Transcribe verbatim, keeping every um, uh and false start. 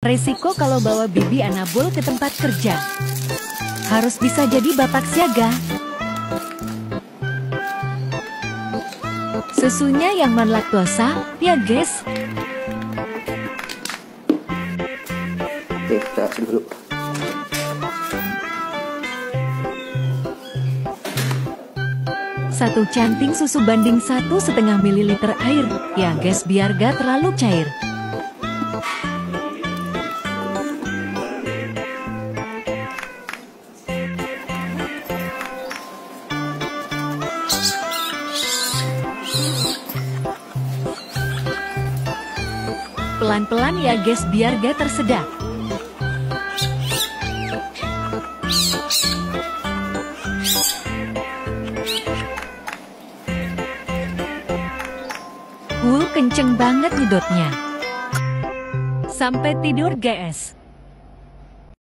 Resiko kalau bawa bibi Anabul ke tempat kerja. Harus bisa jadi bapak siaga. Susunya yang non-laktosa, ya guys. Oke, kita aduk dulu. Satu canting susu banding satu setengah mililiter air, ya guys, biar gak terlalu cair. Pelan-pelan ya guys, biar gak tersedak. Wuh, kenceng banget nyedotnya. Sampai tidur guys.